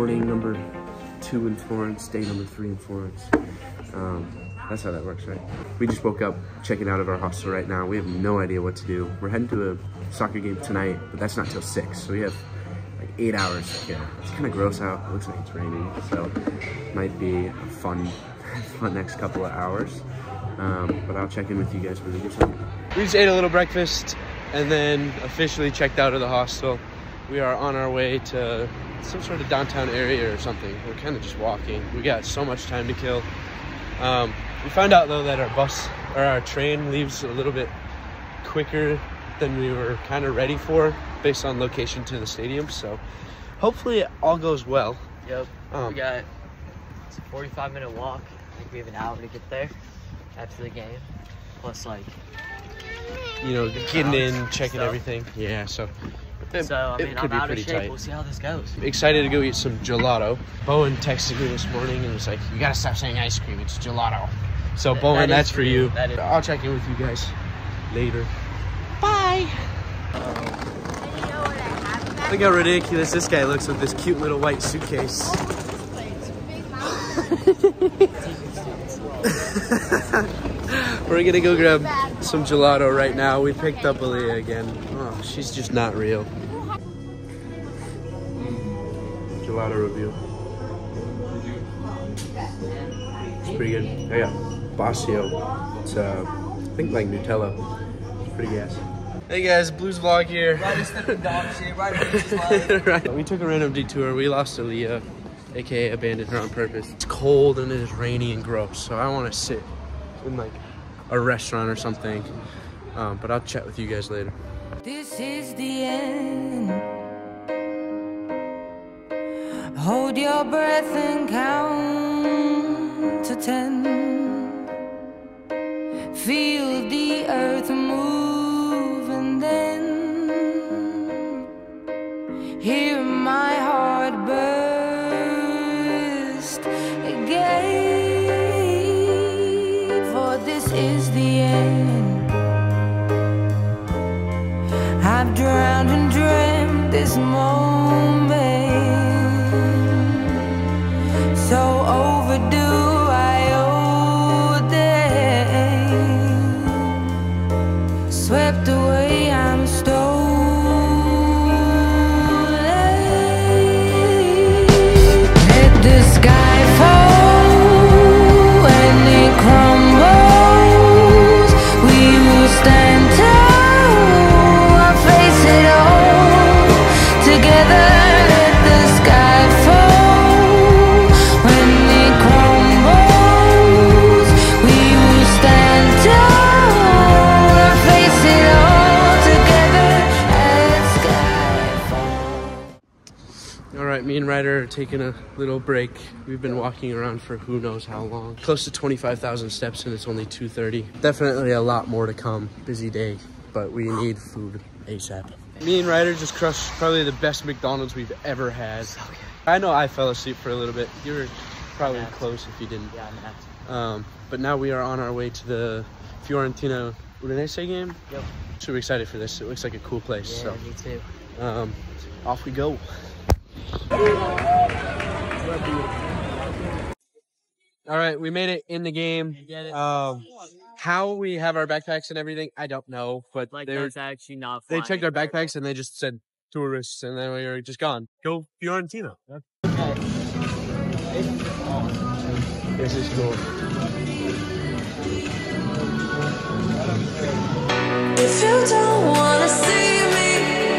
morning number 2 in Florence, day number 3 in Florence. That's how that works, right? We just woke up checking out of our hostel right now. We have no idea what to do. We're heading to a soccer game tonight, but that's not till 6, so we have like 8 hours to kill. It's kind of gross out. It looks like it's raining, so might be a fun next couple of hours. But I'll check in with you guys when we get something. We just ate a little breakfast and then officially checked out of the hostel. We are on our way to some sort of downtown area or something. We're kind of just walking. We got so much time to kill. We found out though that our train leaves a little bit quicker than we were kind of ready for based on location to the stadium. So hopefully it all goes well. Yep. It's a 45-minute walk. I think we have an hour to get there after the game. Plus, like, you know, getting in, checking everything. Yeah, so I mean, I'm out of shape. Tight. We'll see how this goes. Excited to go eat some gelato. Bowen texted me this morning and was like, you gotta stop saying ice cream, it's gelato. So Bowen, that's for you. I'll check in with you guys later. Bye. Look how ridiculous this guy looks with this cute little white suitcase. We're gonna go grab some gelato right now. We picked up Aaliyah again. Oh, she's just not real. Gelato review. It's pretty good. I got Basio. It's I think like Nutella. It's pretty gas. Hey guys, Blues Vlog here. Right. We took a random detour. We lost Aaliyah, aka abandoned her on purpose. It's cold and it is rainy and gross, so I want to sit in like a restaurant or something. But I'll chat with you guys later. This is the end. Hold your breath and count to 10. Feel the earth move and then hear my heart burst again. For this is the end. I've drowned and dreamt this moment, so overdue. I owe them. Swept away, I'm stolen. Let the sky fall when it crumbles. We will stand tall, face it all together. Let the sky fall when it crumbles. We will stand tall, face it all together. Let sky fall. All right, me and Ryder are taking a little break. We've been walking around for who knows how long. Close to 25,000 steps and it's only 2:30. Definitely a lot more to come. Busy day, but we need food ASAP. Me and Ryder just crushed probably the best McDonald's we've ever had. So good. I know I fell asleep for a little bit. You were probably napped. close if you didn't. Yeah, I napped. But now we are on our way to the Fiorentina Udinese game. Yep. Super excited for this. It looks like a cool place. Yeah, So me too. off we go. All right, we made it in the game. You get it? How we have our backpacks and everything, I don't know. But Like, they that's actually not they flying. checked our backpacks and they just said tourists, and then we were just gone. Go Fiorentina. This is cool. If you don't wanna see me,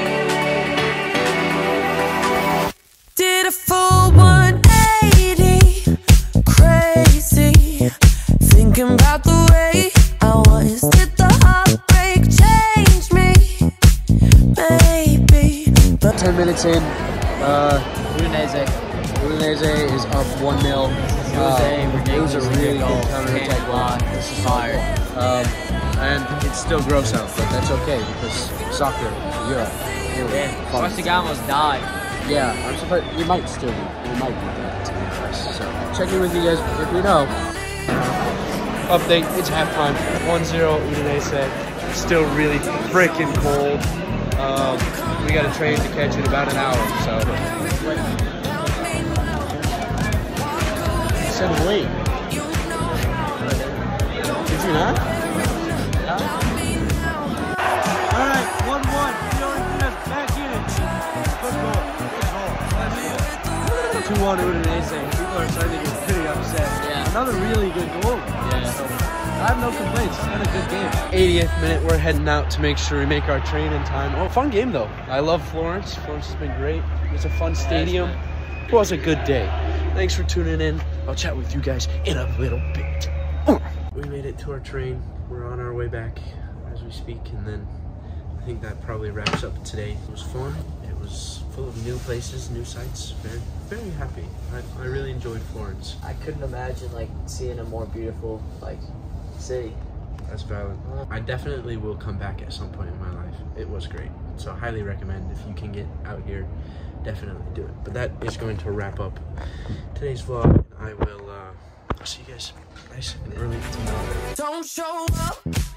did a full 180, crazy, thinking about the way I was. Did the heartbreak change me? Maybe, but 10 minutes in, Udinese. Udinese is up 1-0. It was a really goal. good counterattack goal. This is fire. And it's still gross out, but that's okay because soccer, Europe. Yeah. Costigamo's died. Yeah, I'm surprised. We might still be. We might be dead, to be honest. So check in with you guys if you know. Update, it's halftime. 1-0 Udinese. Still really freaking cold. We got a train to catch in about an hour, so said wait. Did you not? All right, 1-1. Back in it. Good goal. 2-1, it would have been insane. People are starting to get pretty upset. Yeah. Another really good goal. Yeah. So, I have no complaints. It's been a good game. 80th minute, we're heading out to make sure we make our train in time. Oh, fun game though. I love Florence. Florence has been great. It's a fun stadium. It was a good day. Thanks for tuning in. I'll chat with you guys in a little bit. We made it to our train. We're on our way back as we speak, and then I think that probably wraps up today. It was fun. It was full of new places, new sights. Very, very happy. I really enjoyed Florence. I couldn't imagine like seeing a more beautiful like city. That's valid. I definitely will come back at some point in my life. It was great. So I highly recommend if you can get out here, definitely do it. But that is going to wrap up today's vlog. I will I'll see you guys nice and early tomorrow. Don't show up.